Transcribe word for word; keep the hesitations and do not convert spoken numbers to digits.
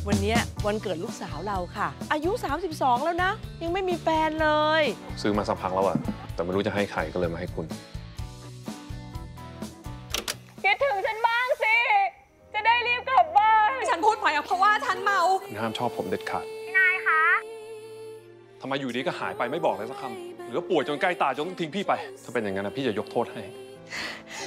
วันนี้วันเกิดลูกสาวเราค่ะ อายุ สามสิบสอง แล้วนะ ยังไม่มีแฟนเลยซื้อมาสักพักแล้วอะแต่ไม่รู้จะให้ใครก็เลยมาให้คุณคิดถึงฉันบ้างสิ จะได้รีบกลับบ้านฉันพูดไปเพราะว่าฉันเมาคุณห้ามชอบผมเด็ดขาดนายคะทำไมอยู่ดีก็หายไปไม่บอกเลยสักคำหรือว่าป่วยจนใกล้ตายจนต้องทิ้งพี่ไปถ้าเป็นอย่างนั้นนะพี่จะยกโทษให้